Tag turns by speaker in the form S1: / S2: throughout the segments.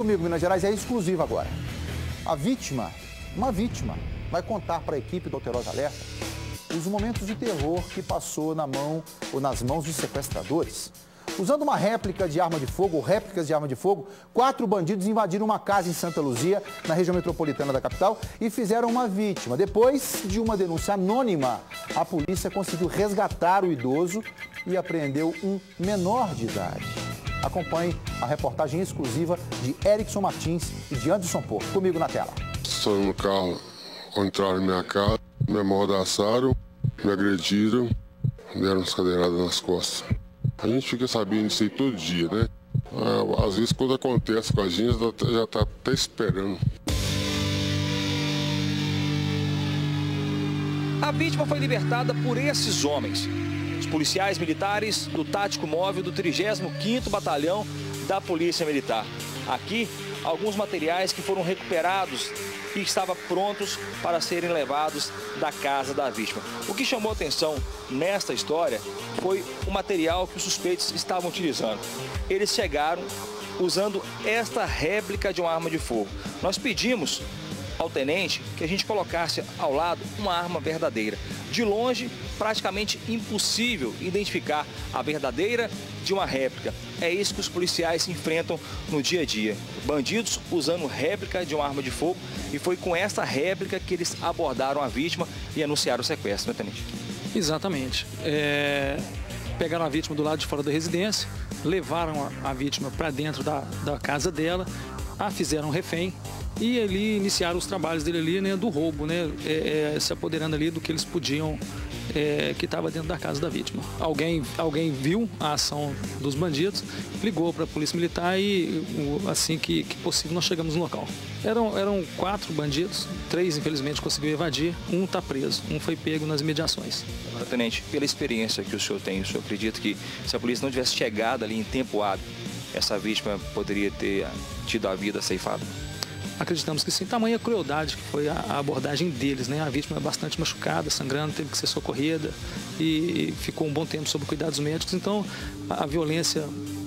S1: Comigo, Minas Gerais, é exclusivo agora. A vítima, uma vítima, vai contar para a equipe do Alterosa Alerta os momentos de terror que passou na mão ou nas mãos de sequestradores. Usando uma réplica de arma de fogo, ou réplicas de arma de fogo, 4 bandidos invadiram uma casa em Santa Luzia, na região metropolitana da capital, e fizeram uma vítima. Depois de uma denúncia anônima, a polícia conseguiu resgatar o idoso e apreendeu um menor de idade. Acompanhe a reportagem exclusiva de Erickson Martins e de Anderson Porto. Comigo na tela.
S2: Estou no carro, entraram na minha casa, me amordaçaram, me agrediram, deram umas cadeiradas nas costas. A gente fica sabendo disso aí todo dia, né? Às vezes, quando acontece com a gente, já está até esperando.
S3: A vítima foi libertada por esses homens. Os policiais militares do Tático Móvel do 35º Batalhão da Polícia Militar. Aqui, alguns materiais que foram recuperados e estavam prontos para serem levados da casa da vítima. O que chamou atenção nesta história foi o material que os suspeitos estavam utilizando. Eles chegaram usando esta réplica de uma arma de fogo. Nós pedimos ao tenente que a gente colocasse ao lado uma arma verdadeira. De longe, praticamente impossível identificar a verdadeira de uma réplica. É isso que os policiais enfrentam no dia a dia. Bandidos usando réplica de uma arma de fogo, e foi com essa réplica que eles abordaram a vítima e anunciaram o sequestro, né, tenente?
S4: Exatamente. Pegaram a vítima do lado de fora da residência, levaram a vítima para dentro da casa dela, a fizeram refém e ali iniciaram os trabalhos dele ali, né, do roubo, né, se apoderando ali do que eles podiam, que estava dentro da casa da vítima. Alguém viu a ação dos bandidos, ligou para a polícia militar e assim que possível nós chegamos no local. Eram 4 bandidos, 3 infelizmente conseguiu evadir, um está preso, um foi pego nas imediações.
S3: Agora, tenente, pela experiência que o senhor tem, o senhor acredita que se a polícia não tivesse chegado ali em tempo hábil, essa vítima poderia ter tido a vida ceifada?
S4: Acreditamos que sim, tamanha crueldade que foi a abordagem deles, né? A vítima é bastante machucada, sangrando, teve que ser socorrida e ficou um bom tempo sob cuidados médicos. Então, a violência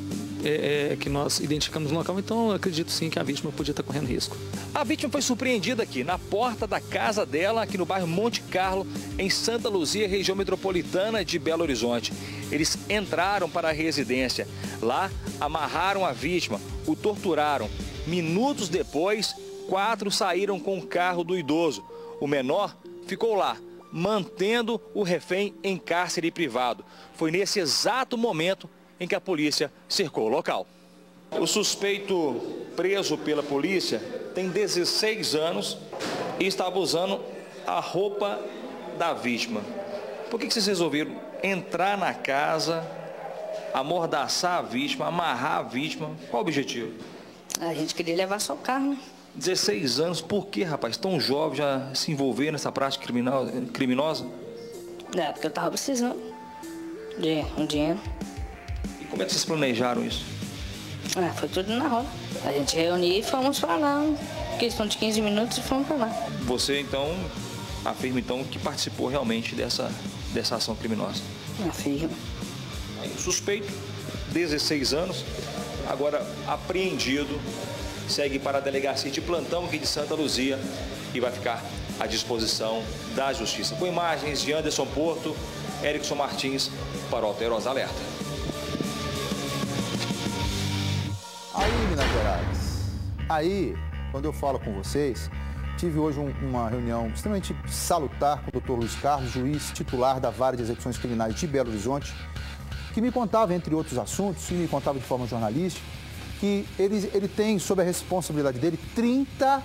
S4: que nós identificamos no local, então acredito sim que a vítima podia estar correndo risco.
S3: A vítima foi surpreendida aqui, na porta da casa dela, aqui no bairro Monte Carlo, em Santa Luzia, região metropolitana de Belo Horizonte. Eles entraram para a residência. Lá, amarraram a vítima, o torturaram. Minutos depois, 4 saíram com o carro do idoso. O menor ficou lá, mantendo o refém em cárcere privado. Foi nesse exato momento em que a polícia cercou o local. O suspeito preso pela polícia tem 16 anos e estava usando a roupa da vítima. Por que vocês resolveram entrar na casa, amordaçar a vítima, amarrar a vítima? Qual o objetivo?
S5: A gente queria levar só o carro, né?
S3: 16 anos, por que, rapaz, tão jovem, já se envolver nessa prática criminosa?
S5: Porque eu tava precisando de um dinheiro.
S3: E como é que vocês planejaram isso?
S5: Foi tudo na roda. A gente reuniu e fomos pra lá, questão de 15 minutos e fomos pra lá.
S3: Você, então, afirma, então, que participou realmente dessa ação criminosa?
S5: Afirma.
S3: O suspeito, 16 anos, agora apreendido, segue para a delegacia de plantão aqui de Santa Luzia e vai ficar à disposição da Justiça. Com imagens de Anderson Porto, Erickson Martins para o Alterosa Alerta.
S1: Aí, Minas Gerais, aí, quando eu falo com vocês, tive hoje uma reunião extremamente salutar com o Dr. Luiz Carlos, juiz titular da Vara de Execuções Criminais de Belo Horizonte, que me contava, entre outros assuntos, e me contava de forma jornalística, que ele tem, sob a responsabilidade dele, 30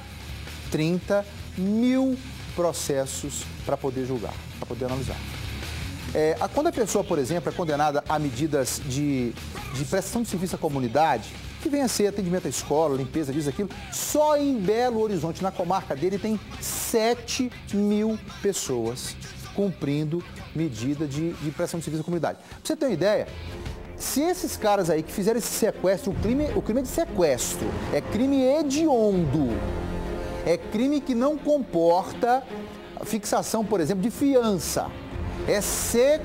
S1: mil processos para poder julgar, para poder analisar. Quando a pessoa, por exemplo, é condenada a medidas de prestação de serviço à comunidade, que vem a ser atendimento à escola, limpeza, disso, aquilo, só em Belo Horizonte, na comarca dele, tem 7 mil pessoas cumprindo medida de prestação de serviço à comunidade. Pra você ter uma ideia, se esses caras aí que fizeram esse sequestro, o crime é de sequestro, é crime hediondo, é crime que não comporta fixação, por exemplo, de fiança, é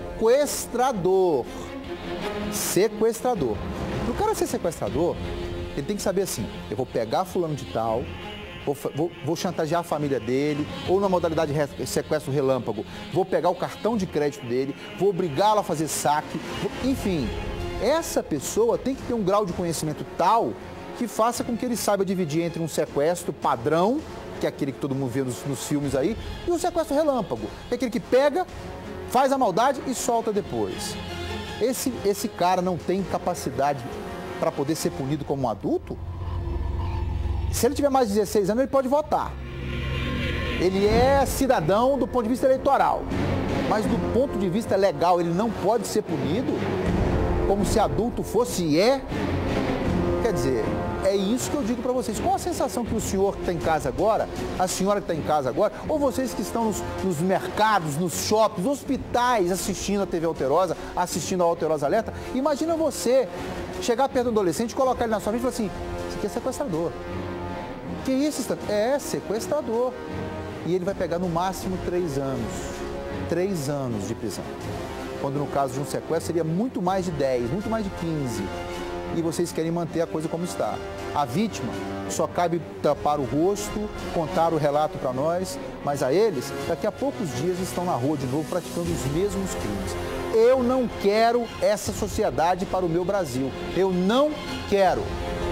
S1: sequestrador. Para o cara ser sequestrador, Ele tem que saber assim, eu vou pegar fulano de tal, vou chantagear a família dele, ou na modalidade sequestro relâmpago, vou pegar o cartão de crédito dele, vou obrigá-lo a fazer saque, enfim. Essa pessoa tem que ter um grau de conhecimento tal que faça com que ele saiba dividir entre um sequestro padrão, que é aquele que todo mundo vê nos filmes aí, e um sequestro relâmpago, que é aquele que pega, faz a maldade e solta depois. Esse cara não tem capacidade para poder ser punido como um adulto? Se ele tiver mais de 16 anos, ele pode votar. Ele é cidadão do ponto de vista eleitoral, mas do ponto de vista legal, ele não pode ser punido como se adulto fosse e é. Quer dizer, é isso que eu digo para vocês. Qual a sensação que o senhor que está em casa agora, a senhora que está em casa agora, ou vocês que estão nos mercados, nos shoppings, nos hospitais, assistindo a TV Alterosa, assistindo a Alterosa Alerta, imagina você chegar perto do adolescente, colocar ele na sua frente e falar assim, isso aqui é sequestrador. Que isso? É sequestrador. E ele vai pegar no máximo 3 anos. 3 anos de prisão. Quando no caso de um sequestro seria muito mais de 10, muito mais de 15. E vocês querem manter a coisa como está. A vítima só cabe tapar o rosto, contar o relato para nós, mas a eles, daqui a poucos dias, estão na rua de novo praticando os mesmos crimes. Eu não quero essa sociedade para o meu Brasil. Eu não quero.